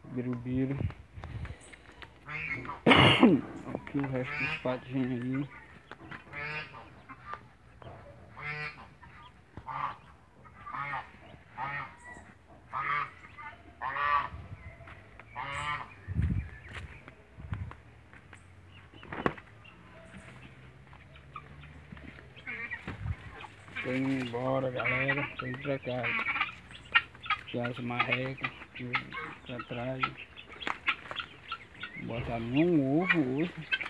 birubiru. Aqui o resto dos patinhos aí. Tô indo embora, galera. Tô indo pra casa. Aqui as marrecas aqui pra trás. Vou botar nenhum ovo hoje.